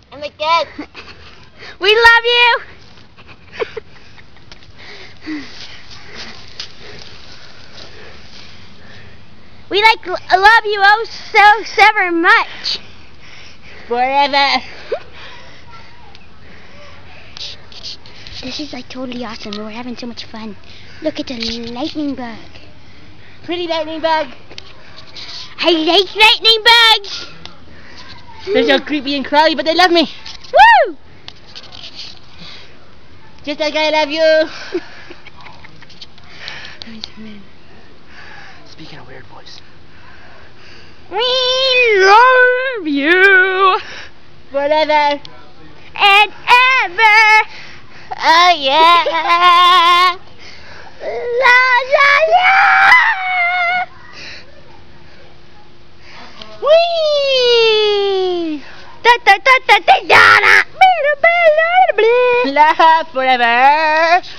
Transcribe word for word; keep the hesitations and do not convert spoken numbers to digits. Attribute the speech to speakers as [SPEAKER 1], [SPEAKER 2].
[SPEAKER 1] And like that.
[SPEAKER 2] We love you. We like love you oh so so very much.
[SPEAKER 1] Forever.
[SPEAKER 2] This is like totally awesome. We're having so much fun. Look at the lightning bug.
[SPEAKER 1] Pretty lightning bug.
[SPEAKER 2] I like lightning bugs.
[SPEAKER 1] They're so creepy and crawly, but they love me.
[SPEAKER 2] Woo!
[SPEAKER 1] Just like I love you. Speaking of weird voice.
[SPEAKER 2] We love you.
[SPEAKER 1] Forever.
[SPEAKER 2] And ever.
[SPEAKER 1] Oh yeah.
[SPEAKER 2] La la la.
[SPEAKER 1] Whee!
[SPEAKER 2] Da da da da da da da.
[SPEAKER 1] Love forever.